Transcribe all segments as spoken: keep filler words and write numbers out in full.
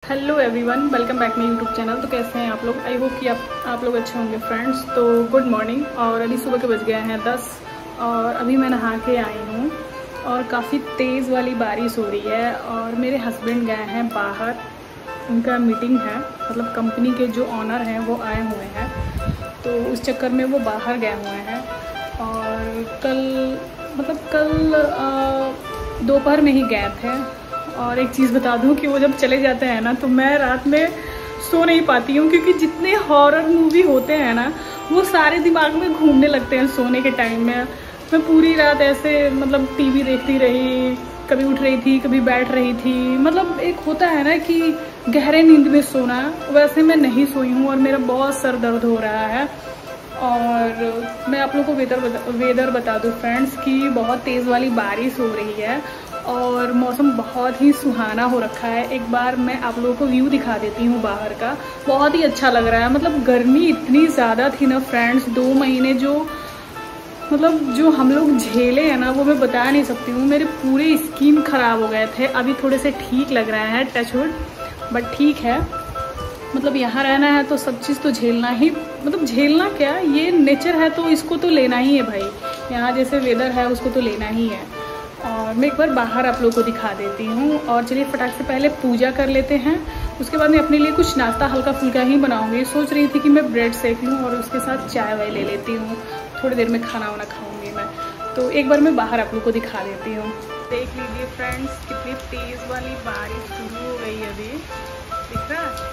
Hello everyone, welcome back my YouTube channel. तो कैसे हैं आप लोग? आई होप कि आप आप लोग अच्छे होंगे फ्रेंड्स। तो गुड मॉर्निंग। और अभी सुबह के बज गए हैं दस और अभी मैं नहा के आई हूँ और काफ़ी तेज़ वाली बारिश हो रही है। और मेरे हस्बैंड गए हैं बाहर, उनका मीटिंग है, मतलब कंपनी के जो ऑनर हैं वो आए हुए हैं, तो उस चक्कर में वो बाहर गए हुए हैं। और कल मतलब कल दोपहर में ही गए थे। और एक चीज़ बता दूं कि वो जब चले जाते हैं ना तो मैं रात में सो नहीं पाती हूँ, क्योंकि जितने हॉरर मूवी होते हैं ना वो सारे दिमाग में घूमने लगते हैं सोने के टाइम में। मैं पूरी रात ऐसे मतलब टीवी देखती रही, कभी उठ रही थी कभी बैठ रही थी। मतलब एक होता है ना कि गहरे नींद में सोना, वैसे मैं नहीं सोई हूँ और मेरा बहुत सर दर्द हो रहा है। और मैं आप लोगों को वेदर बता वेदर बता दूँ फ्रेंड्स कि बहुत तेज़ वाली बारिश हो रही है और मौसम बहुत ही सुहाना हो रखा है। एक बार मैं आप लोगों को व्यू दिखा देती हूँ बाहर का, बहुत ही अच्छा लग रहा है। मतलब गर्मी इतनी ज़्यादा थी ना फ्रेंड्स, दो महीने जो मतलब जो हम लोग झेले हैं ना वो मैं बता नहीं सकती हूँ। मेरे पूरे स्किन खराब हो गए थे, अभी थोड़े से ठीक लग रहा है टचवुड, बट ठीक है। मतलब यहाँ रहना है तो सब चीज़ तो झेलना ही, मतलब झेलना क्या, ये नेचर है तो इसको तो लेना ही है भाई। यहाँ जैसे वेदर है उसको तो लेना ही है। और मैं एक बार बाहर आप लोगों को दिखा देती हूँ। और चलिए फटाक से पहले पूजा कर लेते हैं, उसके बाद मैं अपने लिए कुछ नाश्ता हल्का फुल्का ही बनाऊँगी। सोच रही थी कि मैं ब्रेड सेक लूँ और उसके साथ चाय वाय ले लेती हूँ, थोड़ी देर में खाना वाना खाऊँगी मैं। तो एक बार मैं बाहर आप लोग को दिखा देती हूँ। देख लीजिए फ्रेंड्स, कितनी तेज़ वाली बारिश शुरू हो गई अभी, दिख रहा है?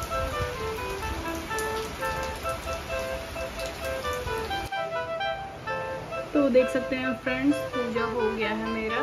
तो देख सकते हैं फ्रेंड्स, पूजा हो गया है मेरा।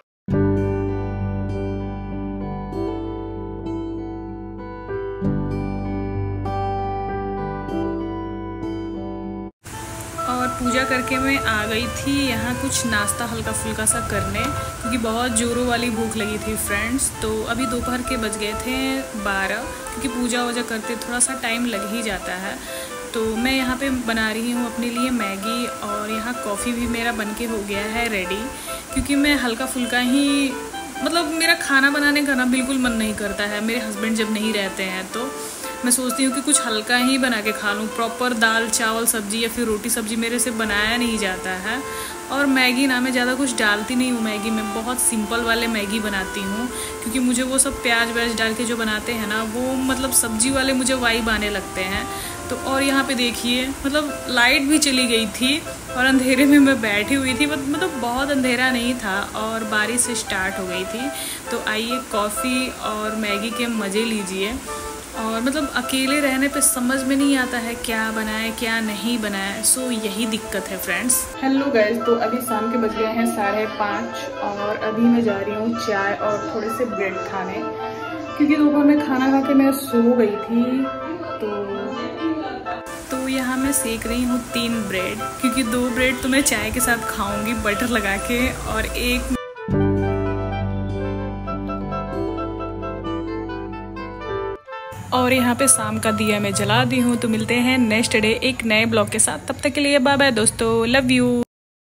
और पूजा करके मैं आ गई थी यहाँ कुछ नाश्ता हल्का फुल्का सा करने, क्योंकि बहुत जोरों वाली भूख लगी थी फ्रेंड्स। तो अभी दोपहर के बज गए थे बारह, क्योंकि पूजा वूजा करते थोड़ा सा टाइम लग ही जाता है। तो मैं यहाँ पे बना रही हूँ अपने लिए मैगी, और यहाँ कॉफ़ी भी मेरा बनके हो गया है रेडी। क्योंकि मैं हल्का फुल्का ही, मतलब मेरा खाना बनाने का ना बिल्कुल मन नहीं करता है। मेरे हस्बैंड जब नहीं रहते हैं तो मैं सोचती हूँ कि कुछ हल्का ही बना के खा लूँ। प्रॉपर दाल चावल सब्जी या फिर रोटी सब्जी मेरे से बनाया नहीं जाता है। और मैगी ना मैं ज़्यादा कुछ डालती नहीं हूँ मैगी में, बहुत सिंपल वाले मैगी बनाती हूँ, क्योंकि मुझे वो सब प्याज व्याज डाल के जो बनाते हैं ना वो मतलब सब्जी वाले मुझे वाइब आने लगते हैं। तो और यहाँ पे देखिए, मतलब लाइट भी चली गई थी और अंधेरे में मैं बैठी हुई थी, मतलब बहुत अंधेरा नहीं था और बारिश स्टार्ट हो गई थी। तो आइए कॉफ़ी और मैगी के मज़े लीजिए। और मतलब अकेले रहने पे समझ में नहीं आता है क्या बनाए क्या नहीं बनाए, सो यही दिक्कत है फ्रेंड्स। हेलो गाइस, तो अभी शाम के बज गए हैं साढ़े पाँच और अभी मैं जा रही हूँ चाय और थोड़े से ब्रेड खाने, क्योंकि दोपहर में खाना खा के मैं सो गई थी। तो तो यहाँ मैं सेक रही हूँ तीन ब्रेड, क्योंकि दो ब्रेड तो मैं चाय के साथ खाऊंगी बटर लगा के, और एक और यहाँ पे शाम का दिया मैं जला दी हूँ। तो मिलते हैं नेक्स्ट डे एक नए ब्लॉग के साथ, तब तक के लिए बाय बाय दोस्तों, लव यू।